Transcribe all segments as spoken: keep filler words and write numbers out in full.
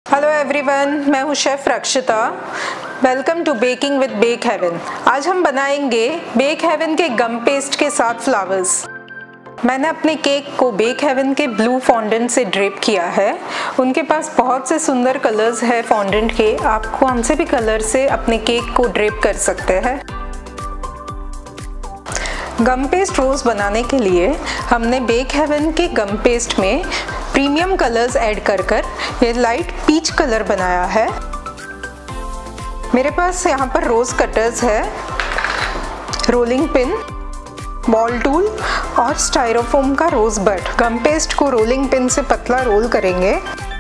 Hello everyone, मैं हूँ chef Rakshita. Welcome to baking with Bake Heaven. आज हम बनाएंगे बेक हेवन के गम पेस्ट के साथ फ्लावर्स। मैंने अपने केक को बेक हेवन के ब्लू फॉन्डेंट से ड्रेप किया है। उनके पास बहुत से सुंदर कलर्स है फॉन्डेंट के। आप कौन से भी कलर से अपने केक को ड्रेप कर सकते हैं। गम पेस्ट रोज़ बनाने के लिए हमने बेक हेवन के गम पेस्ट में प्रीमियम कलर्स ऐड कर कर ये लाइट पीच कलर बनाया है। मेरे पास यहाँ पर रोज़ कटर्स है, रोलिंग पिन, बॉल टूल और स्टाइरोफोम का रोज बड। गम पेस्ट को रोलिंग पिन से पतला रोल करेंगे।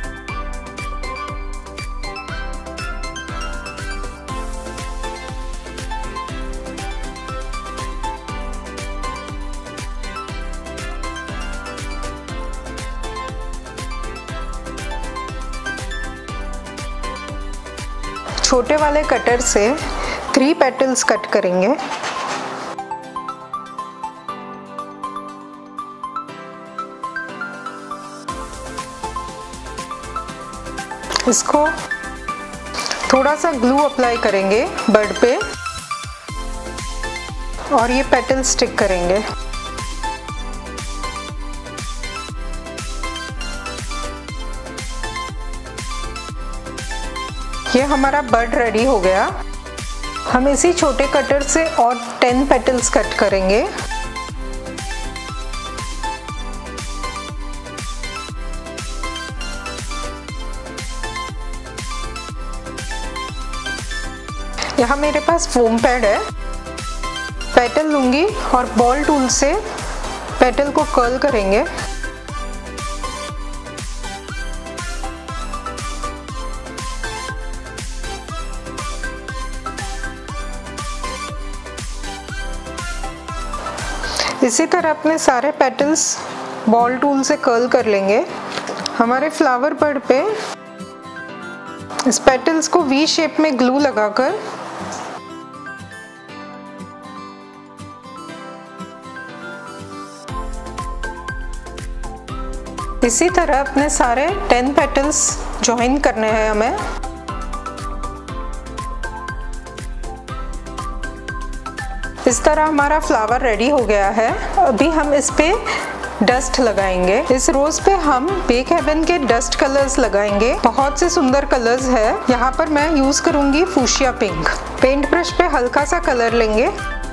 छोटे वाले कटर से थ्री पेटल्स कट करेंगे। इसको थोड़ा सा ग्लू अप्लाई करेंगे बड पे और ये पेटल स्टिक करेंगे। ये हमारा बड रेडी हो गया। हम इसी छोटे कटर से और टेन पेटल्स कट करेंगे। यहाँ मेरे पास फोम पैड है। पेटल लूंगी और बॉल टूल से पेटल को कर्ल करेंगे। इसी तरह अपने सारे पेटल्स बॉल टूल से कर्ल कर लेंगे। हमारे फ्लावर बड पे इस पेटल्स को वी शेप में ग्लू लगाकर इसी तरह अपने सारे टेन पेटल्स ज्वाइन करने हैं हमें। इस तरह हमारा फ्लावर रेडी हो गया है। अभी हम इस पे डस्ट लगाएंगे। इस रोज पे हम बेक हेवन के डस्ट कलर्स लगाएंगे। बहुत से सुंदर कलर्स है। यहाँ पर मैं यूज करूंगी फूशिया पिंक। पेंट ब्रश पे हल्का सा कलर लेंगे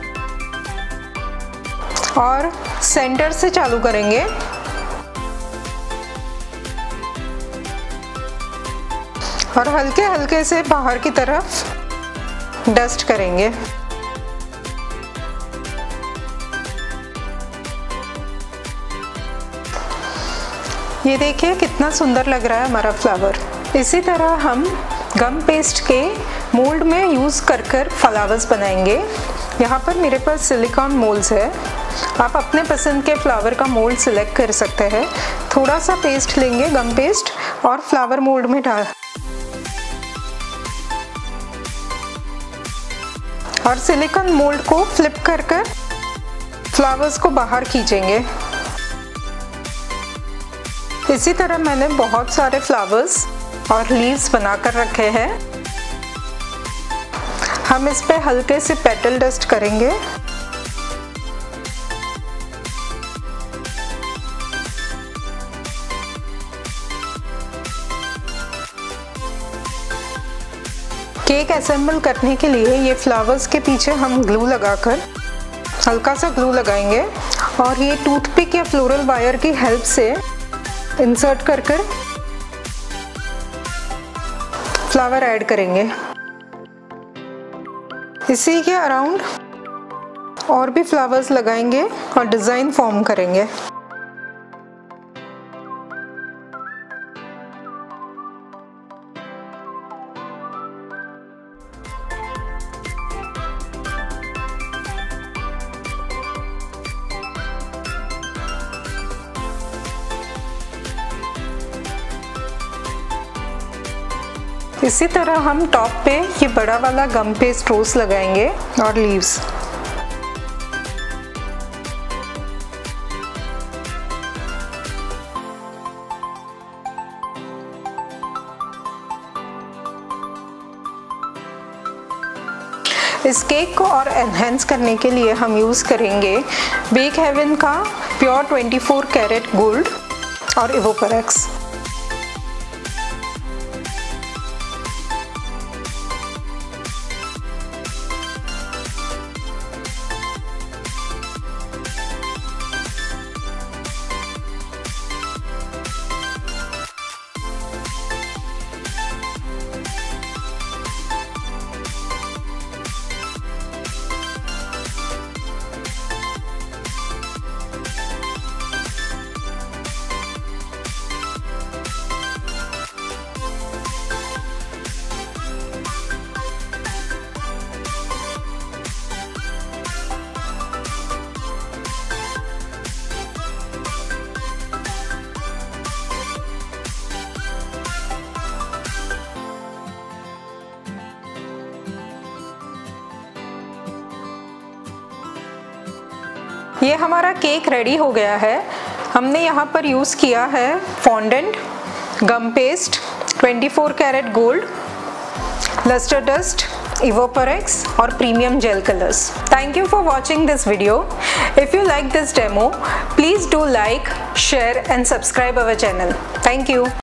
और सेंटर से चालू करेंगे और हल्के हल्के से बाहर की तरफ डस्ट करेंगे। ये देखिए कितना सुंदर लग रहा है हमारा फ्लावर। इसी तरह हम गम पेस्ट के मोल्ड में यूज़ कर कर फ्लावर्स बनाएंगे। यहाँ पर मेरे पास सिलिकॉन मोल्ड्स है। आप अपने पसंद के फ्लावर का मोल्ड सिलेक्ट कर सकते हैं। थोड़ा सा पेस्ट लेंगे गम पेस्ट और फ्लावर मोल्ड में डाल और सिलिकॉन मोल्ड को फ्लिप कर कर फ्लावर्स को बाहर खींचेंगे। इसी तरह मैंने बहुत सारे फ्लावर्स और लीव्स बनाकर रखे हैं। हम इस पे हल्के से पेटल डस्ट करेंगे। केक असेंबल करने के लिए ये फ्लावर्स के पीछे हम ग्लू लगाकर हल्का सा ग्लू लगाएंगे और ये टूथपिक या फ्लोरल वायर की हेल्प से इंसर्ट कर कर फ्लावर ऐड करेंगे। इसी के अराउंड और भी फ्लावर्स लगाएंगे और डिज़ाइन फॉर्म करेंगे। इसी तरह हम टॉप पे ये बड़ा वाला गम पेस्ट रोज लगाएंगे और लीव्स। इस केक को और एनहेंस करने के लिए हम यूज़ करेंगे बेक हेवन का pure twenty four carat gold और इवोपरेक्स। ये हमारा केक रेडी हो गया है। हमने यहाँ पर यूज़ किया है fondant, gum paste, twenty four carat gold, lustre dust, इवोपरेक्स और premium gel colours. Thank you for watching this video. If you like this demo, please do like, share and subscribe our channel. Thank you.